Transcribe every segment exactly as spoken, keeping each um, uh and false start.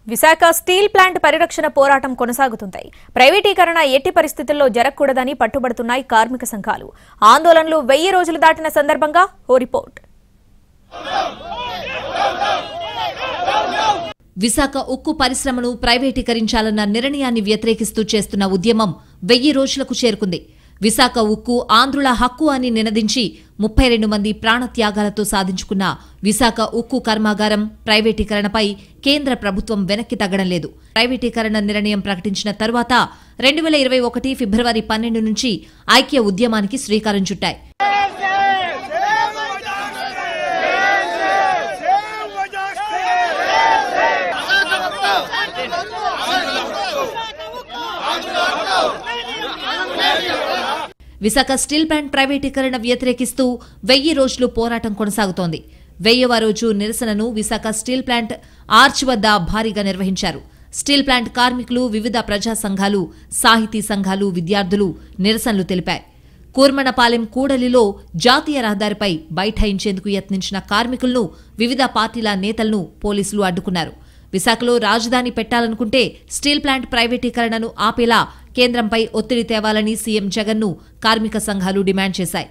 Visakha steel plant పరిరక్షణ పోరాటం కొనసాగుతుంది. ప్రైవేటీకరణ ఎట్టి పరిస్థితుల్లో జరగకూడదని పట్టుబడుతున్నాయి కార్మిక సంఘాలు. ఆందోళనలు వెయ్యి రోజులు దాటిన సందర్భంగా ఓ రిపోర్ట్. విశాఖ ఉక్కు పరిశ్రమను ప్రైవేటీకరించాలన్న నిర్ణయాన్ని వ్యతిరేకిస్తూ చేస్తున్న ఉద్యమం వెయ్యి రోజులకు చేరుకుంది. విశాఖ ఉక్కు ఆంధ్రుల హక్కు అని నినదించి ముప్పై రెండు మంది ప్రాణత్యాగాలతో సాధించుకున్న విశాఖ ఉక్కు కర్మాగారం ప్రైవేటీకరణపై కేంద్ర ప్రభుత్వం వెనక్కి తగ్గడం లేదు. ప్రైవేటీకరణ నిర్ణయం ప్రకటించిన తరువాత రెండు వేల ఇరవై ఒకటి ఫిబ్రవరి పన్నెండు నుంచి ఐక్య ఉద్యమానికి శ్రీకారం చుట్టాయి. విశాఖ స్టీల్ ప్లాంట్ ప్రైవేటీకరణ వ్యతిరేకిస్తూ వెయ్యి రోజులు పోరాటం కొనసాగుతోంది. వెయ్యవ రోజు నిరసనను విశాఖ స్టీల్ ప్లాంట్ ఆర్చ్ వద్ద భారీగా నిర్వహించారు. స్టీల్ ప్లాంట్ కార్మికులు, వివిధ ప్రజా సంఘాలు, సాహితీ సంఘాలు, విద్యార్థులు నిరసనలు తెలిపాయి. కూర్మనపాలెం కూడలిలో జాతీయ రహదారిపై బైఠాయించేందుకు యత్నించిన కార్మికులను, వివిధ పార్టీల నేతలను పోలీసులు అడ్డుకున్నారు. విశాఖలో రాజధాని పెట్టాలనుకుంటే స్టీల్ ప్లాంట్ ప్రైవేటీకరణను ఆపేలా కేంద్రంపై ఒత్తిడి తేవాలని సీఎం జగన్ను కార్మిక సంఘాలు డిమాండ్ చేశాయి.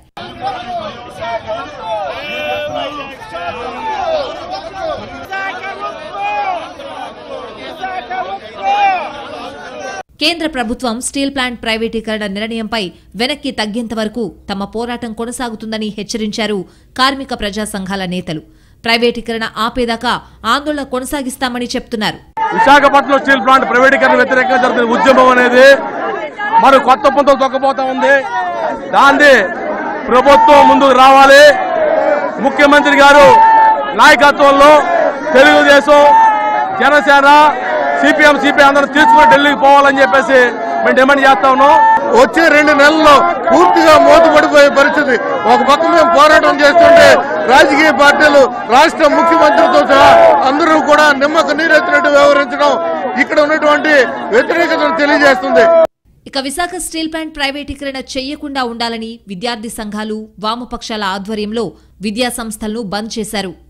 కేంద్ర ప్రభుత్వం స్టీల్ ప్లాంట్ ప్రైవేటీకరణ నిర్ణయంపై వెనక్కి తగ్గేంత వరకు తమ పోరాటం కొనసాగుతుందని హెచ్చరించారు కార్మిక ప్రజా సంఘాల నేతలు. ప్రైవేటీకరణ ఆపేదాకా ఆందోళన కొనసాగిస్తామని చెప్తున్నారు. విశాఖపట్నం స్టీల్ ప్లాంట్ ప్రైవేటీకరణ వ్యతిరేకంగా జరుగుతున్న ఉద్యమం అనేది మరి కొత్త పుంతలు తొక్కపోతా ఉంది. దాన్ని ప్రభుత్వం ముందుకు రావాలి. ముఖ్యమంత్రి గారు నాయకత్వంలో తెలుగుదేశం, జనసేన, సిపిఎం, సిపిఐ అందరూ తీసుకుని ఢిల్లీకి పోవాలని చెప్పేసి మేము డిమాండ్ చేస్తా ఉన్నాం. వచ్చే రెండు నెలల్లో పూర్తిగా మోతుపడిపోయే పరిస్థితి. ఒక పక్క మేము పోరాటం చేస్తుంటే రాజకీయ పార్టీలు, రాష్ట్ర ముఖ్యమంత్రితో సహా అందరూ కూడా నిమ్మకు నీరెత్తినట్టు వ్యవహరించడం ఇక్కడ ఉన్నటువంటి వ్యతిరేకతను తెలియజేస్తుంది. ఇక విశాఖ స్టీల్ ప్లాంట్ ప్రైవేటీకరణ చెయ్యకుండా ఉండాలని విద్యార్థి సంఘాలు, వామపక్షాల ఆధ్వర్యంలో విద్యా సంస్థలను బంద్ చేశారు.